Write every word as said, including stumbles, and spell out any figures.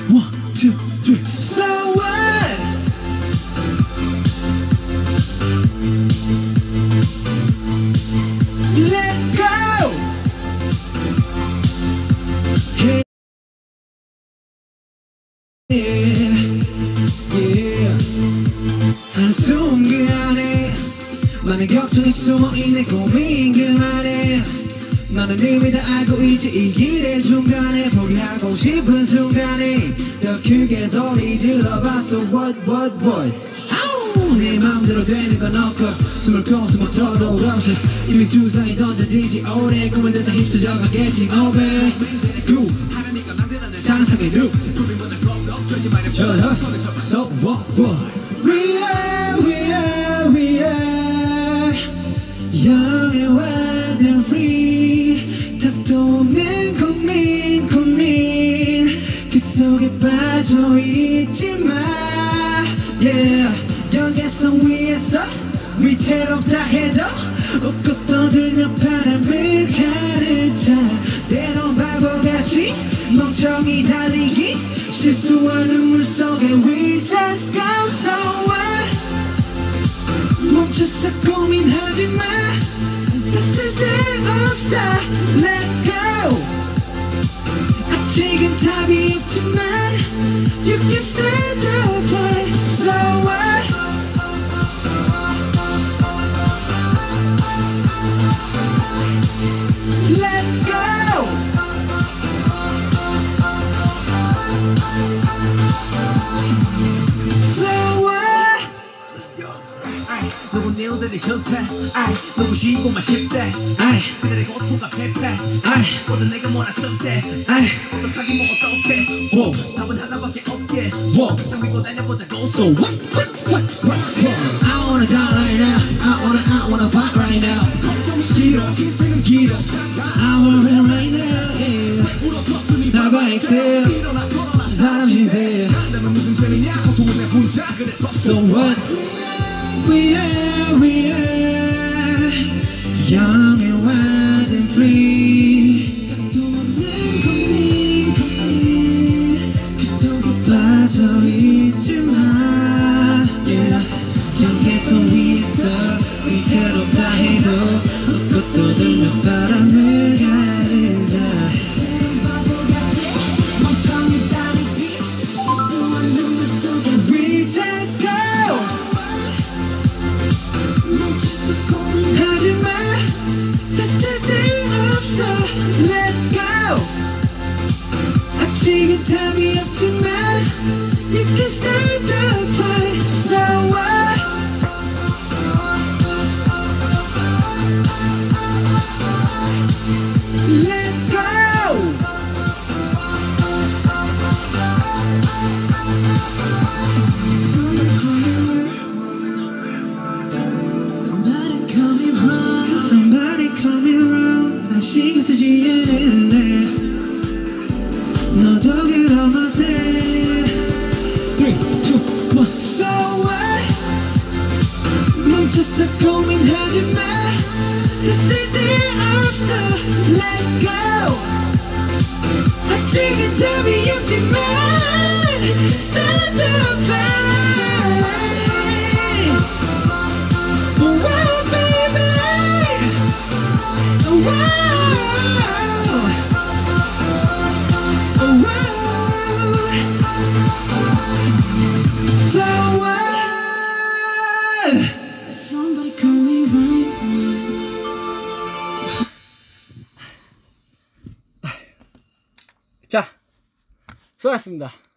One, two, three. So what? Let go. Hey. Yeah. Yeah. 한숨 그 안에 많은 걱정이 숨어있네. 고민 그 안에 너는 이미 다 알고 있지. 이 길의 중간에 포기하고 싶은 순간에 더 크게 소리 질러봤어. What what what 아우 내 맘대로 되는 건 없고 숨을 고 숨을 터도 없이 이미 수상이 던져지지. 오래 꿈을 듯다 휩쓸려 가겠지. Oh baby 구 상상의 룩 So what what We are we are we are Young and wild and free 답도 없는 고민 고민 그 속에 빠져있지마 Yeah 경계선 위에서 위태롭다 해도 웃고 떠들며 바람을 가르쳐 때론 바보같이 멍청이 달리기 실수하는 물속에 We just go so what 멈춰서 고민하지마 다 쓸데없어 Let go 아직은 답이 없지만 You can stay the fight So what Let go So what 누군 이유들이 싫대 누구 쉬고만 싶대 그들의 고통과 패패 모두 내가 몰아쳤대 어떡하긴 뭐 어떡해 답은 하나밖에 없게 딱 믿고 달려보자고 So what what what what I wanna die right now I wanna I wanna fight right now 걱정 싫어 인생은 길어 I wanna win right now yeah 나봐 excel 사람 신세 무슨 재미냐 고통은 내 분자 그래서 So what We are, we are Young and wild and free 답도 없는 고민 고민 그 속에 빠져있지마 Yeah 경계선 위에서 위태롭다 해도 웃고 떠들며 바람을 가르자 때론 바보같이 멍청이 달리기 실수한 눈물 속에 We just go 멈춰서 고민하지마 다 쓸데없어 Let go 아직은 답이 없지만 You can stay the fight So what Let go Somebody call me wrong Somebody call me wrong 난 신경 쓰지 않는데 너도 그러면 돼 three, two, one So what 멈춰서 고민하지마 다 쓸데없어 Let go 아직은 답이 없지만 Start the fight Wow baby Wow So what Somebody call me right 자, 수고하셨습니다.